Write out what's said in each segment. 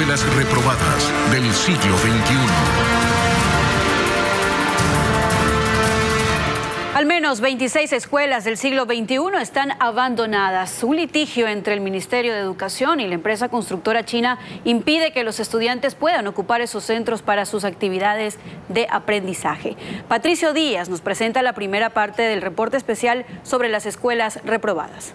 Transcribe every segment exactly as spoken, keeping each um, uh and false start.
escuelas reprobadas del siglo veintiuno. Al menos veintiséis escuelas del siglo veintiuno están abandonadas. Un litigio entre el Ministerio de Educación y la empresa constructora china impide que los estudiantes puedan ocupar esos centros para sus actividades de aprendizaje. Patricio Díaz nos presenta la primera parte del reporte especial sobre las escuelas reprobadas.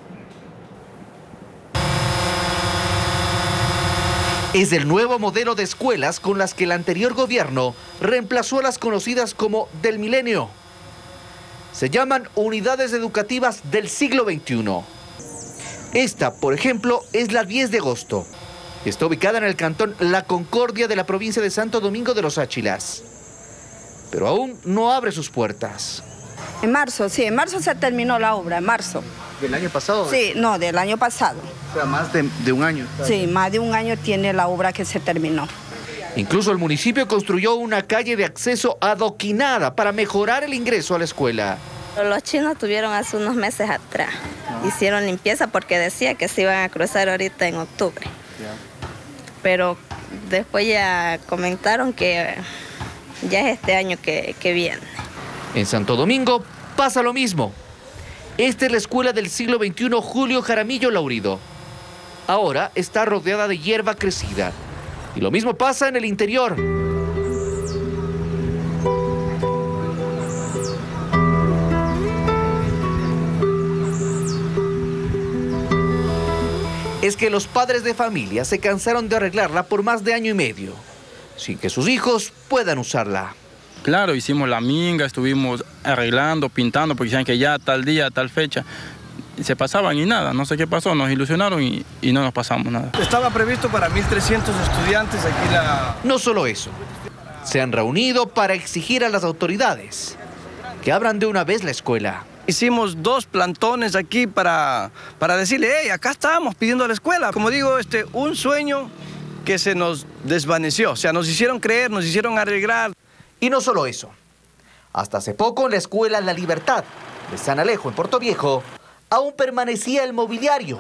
Es el nuevo modelo de escuelas con las que el anterior gobierno reemplazó a las conocidas como del milenio. Se llaman unidades educativas del siglo veintiuno. Esta, por ejemplo, es la diez de agosto. Está ubicada en el cantón La Concordia de la provincia de Santo Domingo de los Áchilas. Pero aún no abre sus puertas. En marzo, sí, en marzo se terminó la obra, en marzo. ¿Del año pasado? Sí, no, del año pasado. O sea, más de, de un año. Sí, más de un año tiene la obra que se terminó. Incluso el municipio construyó una calle de acceso adoquinada para mejorar el ingreso a la escuela. Los chinos tuvieron hace unos meses atrás. Hicieron limpieza porque decía que se iban a cruzar ahorita en octubre. Pero después ya comentaron que ya es este año que, que viene. En Santo Domingo pasa lo mismo. Esta es la escuela del siglo veintiuno Julio Jaramillo Laurido. Ahora está rodeada de hierba crecida. Y lo mismo pasa en el interior. Es que los padres de familia se cansaron de arreglarla por más de año y medio, sin que sus hijos puedan usarla. Claro, hicimos la minga, estuvimos arreglando, pintando, porque saben que ya tal día, tal fecha, se pasaban y nada, no sé qué pasó, nos ilusionaron y, y no nos pasamos nada. Estaba previsto para mil trescientos estudiantes aquí la... No solo eso, se han reunido para exigir a las autoridades que abran de una vez la escuela. Hicimos dos plantones aquí para, para decirle, hey, acá estábamos pidiendo a la escuela. Como digo, este, un sueño que se nos desvaneció, o sea, nos hicieron creer, nos hicieron arreglar. Y no solo eso, hasta hace poco en la escuela La Libertad de San Alejo, en Puerto Viejo, aún permanecía el mobiliario,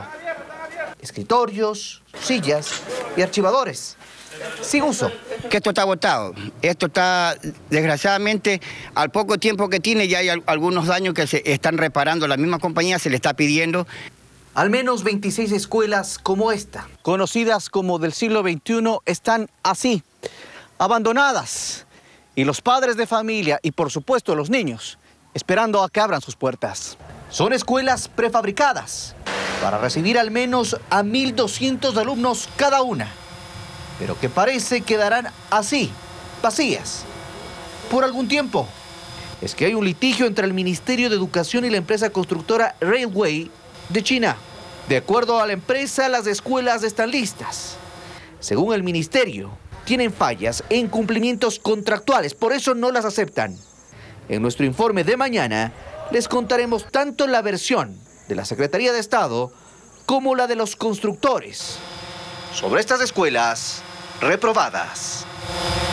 escritorios, sillas y archivadores, sin uso. Que esto está botado, esto está, desgraciadamente, al poco tiempo que tiene ya hay algunos daños que se están reparando, la misma compañía se le está pidiendo. Al menos veintiséis escuelas como esta, conocidas como del siglo veintiuno, están así, abandonadas. Y los padres de familia y, por supuesto, los niños, esperando a que abran sus puertas. Son escuelas prefabricadas para recibir al menos a mil doscientos alumnos cada una, pero que parece quedarán así, vacías, por algún tiempo. Es que hay un litigio entre el Ministerio de Educación y la empresa constructora Railway de China. De acuerdo a la empresa, las escuelas están listas. Según el ministerio, tienen fallas e incumplimientos contractuales, por eso no las aceptan. En nuestro informe de mañana les contaremos tanto la versión de la Secretaría de Estado como la de los constructores sobre estas escuelas reprobadas.